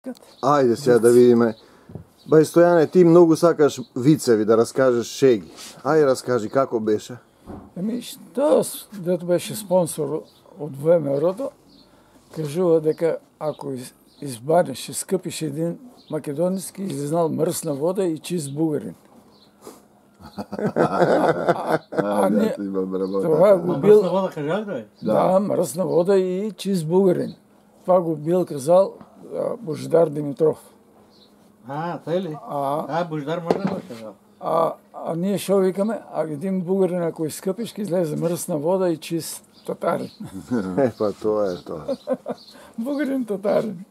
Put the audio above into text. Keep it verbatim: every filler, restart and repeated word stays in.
Ајде сега да видиме. Бај Стојане, ти многу сакаш вицеви да раскажеш шеги. Ајде раскажи како беше. Еми што, дето беше спонсор од ВМРО-то, кажува дека ако избанеш и скъпиш един македонски, излезнал мръсна вода и чист бугарин. А не, това го бил... Мръсна вода кажа ли? Да, мръсна вода и чист бугарин. Това го бил казал Божидар Димитров. А, тъй ли? А, а Божидар може да го кажа. а, а ние шо викаме? А един бугарин, ако изкъпиш, ке излезе мръсна вода и чист татарин. Е, па тоа е тоа. Бугарин татарин.